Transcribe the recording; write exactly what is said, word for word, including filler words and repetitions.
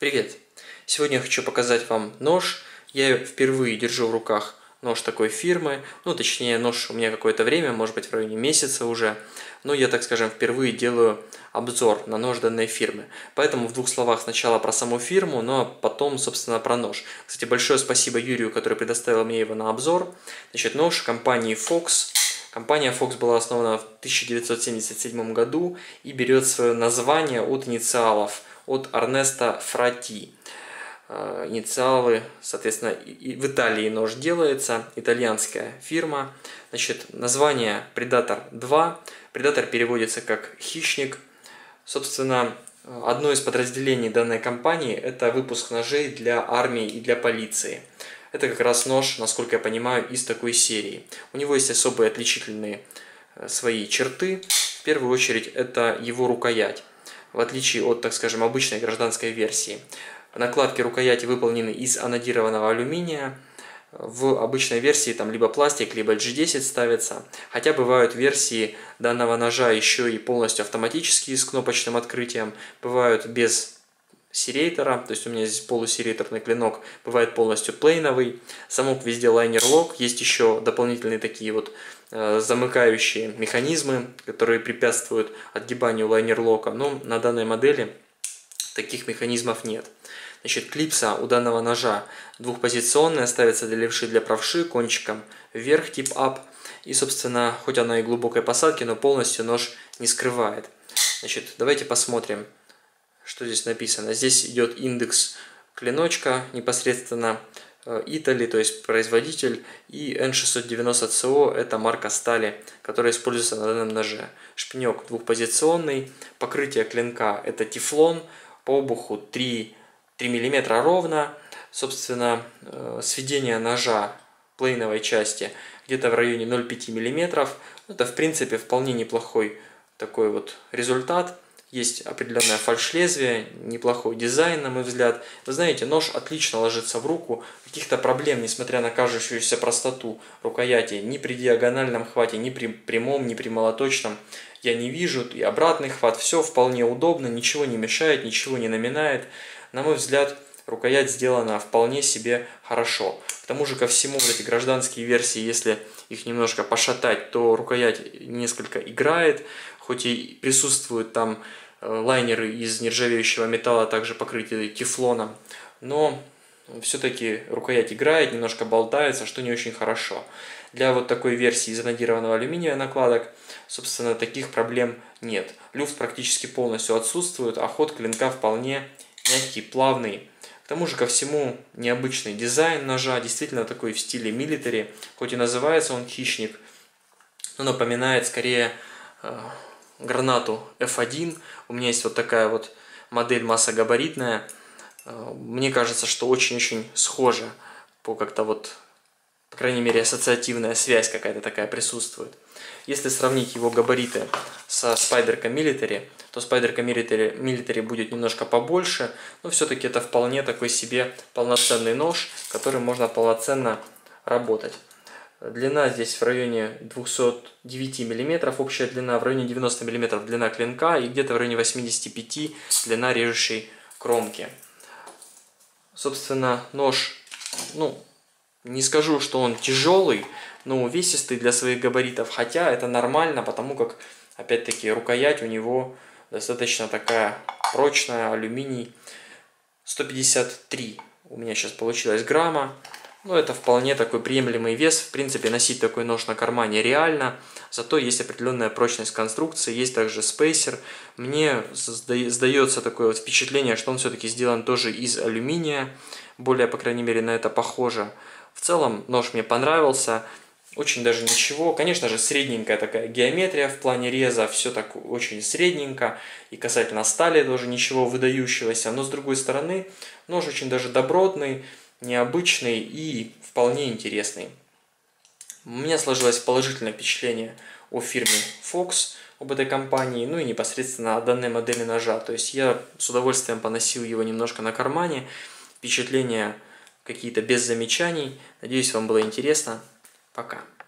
Привет! Сегодня я хочу показать вам нож. Я впервые держу в руках нож такой фирмы. Ну, точнее, нож у меня какое-то время, может быть, в районе месяца уже. Но я, так скажем, впервые делаю обзор на нож данной фирмы. Поэтому в двух словах сначала про саму фирму, но потом, собственно, про нож. Кстати, большое спасибо Юрию, который предоставил мне его на обзор. Значит, нож компании Fox. Компания Fox была основана в тысяча девятьсот семьдесят седьмом году и берет свое название от инициалов, от Эрнесто Фратти. Инициалы, соответственно, и в Италии нож делается, итальянская фирма. Значит, название Predator два. Predator переводится как хищник. Собственно, одно из подразделений данной компании – это выпуск ножей для армии и для полиции. Это как раз нож, насколько я понимаю, из такой серии. У него есть особые отличительные свои черты. В первую очередь, это его рукоять. В отличие от, так скажем, обычной гражданской версии. Накладки рукояти выполнены из анодированного алюминия. В обычной версии там либо пластик, либо джи десять ставится. Хотя бывают версии данного ножа еще и полностью автоматические с кнопочным открытием. Бывают без серейтора, то есть у меня здесь полусерейторный клинок, бывает полностью плейновый. Замок везде лайнер-лок. Есть еще дополнительные такие вот э, замыкающие механизмы, которые препятствуют отгибанию лайнер-лока. Но на данной модели таких механизмов нет. Значит, клипса у данного ножа двухпозиционная, ставится для левши, для правши, кончиком вверх, тип up. И, собственно, хоть она и глубокой посадки, но полностью нож не скрывает. Значит, давайте посмотрим, что здесь написано. Здесь идет индекс клиночка, непосредственно Italy, то есть производитель, и эн шестьсот девяносто си о, это марка стали, которая используется на данном ноже. Шпинек двухпозиционный, покрытие клинка это тефлон, по обуху три миллиметра ровно. Собственно, сведение ножа плейновой части где-то в районе ноль целых пять десятых миллиметра. Это, в принципе, вполне неплохой такой вот результат. Есть определенное фальш-лезвие, неплохой дизайн, на мой взгляд. Вы знаете, нож отлично ложится в руку. Каких-то проблем, несмотря на кажущуюся простоту рукояти, ни при диагональном хвате, ни при прямом, ни при молоточном я не вижу. И обратный хват, все вполне удобно, ничего не мешает, ничего не наминает. На мой взгляд, рукоять сделана вполне себе хорошо. К тому же ко всему, вот эти гражданские версии, если их немножко пошатать, то рукоять несколько играет. Хоть и присутствуют там лайнеры из нержавеющего металла, также покрытые тефлоном, но все-таки рукоять играет, немножко болтается, что не очень хорошо. Для вот такой версии из анодированного алюминия накладок, собственно, таких проблем нет. Люфт практически полностью отсутствует, а ход клинка вполне мягкий, плавный. К тому же ко всему необычный дизайн ножа, действительно такой в стиле милитари, хоть и называется он хищник, но напоминает скорее э, гранату эф один. У меня есть вот такая вот модель массогабаритная. Мне кажется, что очень-очень схожа по как-то вот, по крайней мере, ассоциативная связь какая-то такая присутствует. Если сравнить его габариты со Spyderco Military, то Spyderco Military, Military будет немножко побольше, но все-таки это вполне такой себе полноценный нож, которым можно полноценно работать. Длина здесь в районе двухсот девяти миллиметров, общая длина в районе девяноста миллиметров длина клинка и где-то в районе восьмидесяти пяти длина режущей кромки. Собственно, нож, ну, не скажу, что он тяжелый, но увесистый для своих габаритов, хотя это нормально, потому как, опять-таки, рукоять у него достаточно такая прочная, алюминий. сто пятьдесят три у меня сейчас получилось грамма. Ну, это вполне такой приемлемый вес. В принципе, носить такой нож на кармане реально. Зато есть определенная прочность конструкции. Есть также спейсер. Мне сдается такое вот впечатление, что он все-таки сделан тоже из алюминия. Более, по крайней мере, на это похоже. В целом, нож мне понравился. Очень даже ничего. Конечно же, средненькая такая геометрия в плане реза. Все так очень средненько. И касательно стали тоже ничего выдающегося. Но, с другой стороны, нож очень даже добротный, необычный и вполне интересный. У меня сложилось положительное впечатление о фирме Fox, об этой компании, ну и непосредственно о данной модели ножа. То есть я с удовольствием поносил его немножко на кармане. Впечатления какие-то без замечаний. Надеюсь, вам было интересно. Пока.